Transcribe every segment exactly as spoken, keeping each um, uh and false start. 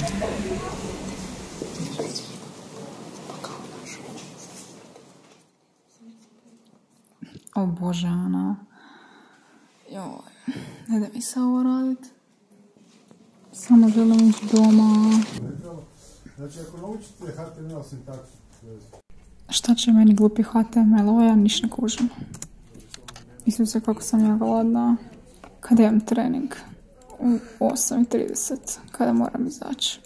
O Bože, Ana. Joj, ne da mi se ovo radit. Samo želim ići doma. Znači, ako naučite H T M L sintaksu... Šta će meni glupi H T M L? Ovo ja niš ne kužim. Mislim se kako sam ja gladna. Kada imam trening? U osam i trideset. Kada moram izaći.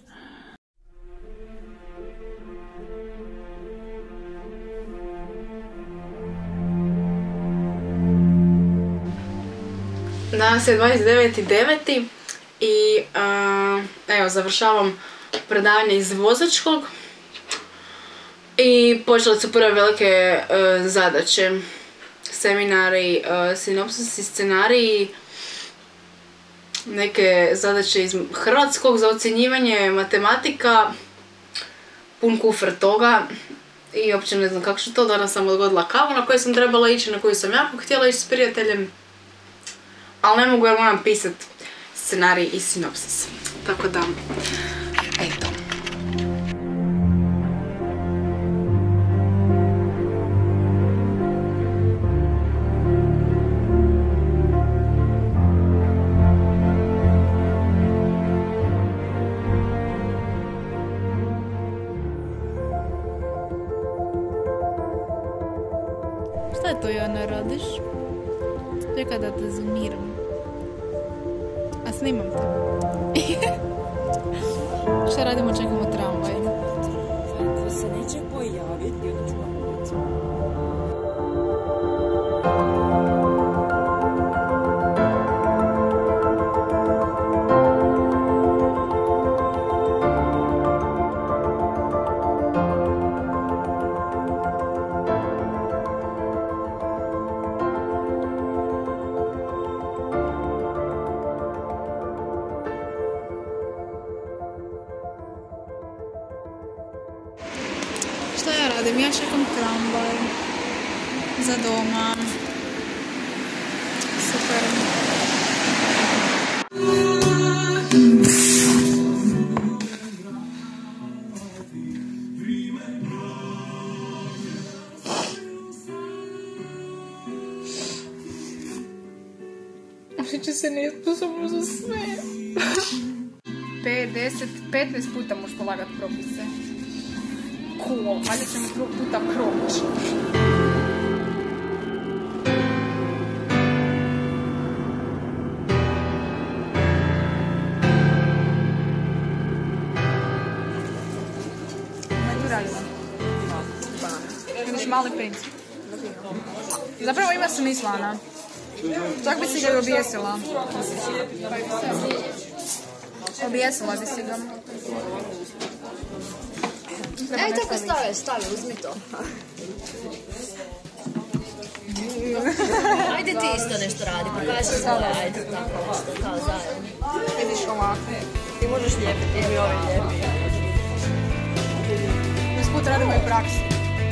Danas je dvadeset deveti deveti i uh, evo, završavam predavanje iz vozačkog i počele su prve velike uh, zadaće. Seminari, uh, sinopsisi, scenariji, neke zadaće iz hrvatskog za ocjenjivanje, matematika, pun kufer toga i uopće ne znam kako ću to. Danas sam odgodila kavu na koju sam trebala ići, na koju sam jako htjela ići s prijateljem. Ali ne mogu jer moram pisat scenarij i sinopsis. Tako da, eto. Šta je to, Jana, radiš? Čekaj da te zoomiram. A snimam te. Šta radimo? Čekamo tramvaj. Ako se neće pojaviti, onda ću vam biti. Šta ja radim? Ja čekam tramvaj za doma. Super. Osjeća se nesposobno za sve. pet, deset, petnaest puta možeš polagat propise. Cool, valjda ćemo drug puta proći. Kaj tu radimo? Vidiš Mali princ. Zapravo ima smisla, Ana. Čak bi si ga i objesila. Objesila bi si ga. Ej, tako stavi, stavi, uzmi to. Ajde ti isto nešto radi, pokaži svoje, ajde tako nešto, kao zajedno. Vidiš ovako. Ti možeš lijepiti, jer mi ovi lijepi. Usput radimo i praksu.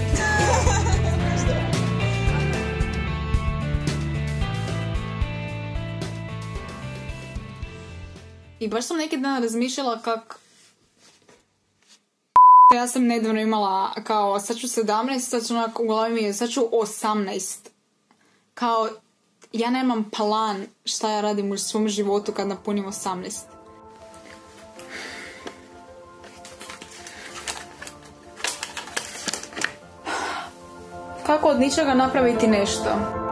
I baš sam neki dan razmišljala kak... Ja sam nedavno imala kao, sad ću sedamnaest, sad ću onako u glavi mi je, sad ću osamnaest. Kao, ja nemam plan šta ja radim u svom životu kad napunim osamnaest. Kako od ničega napraviti nešto?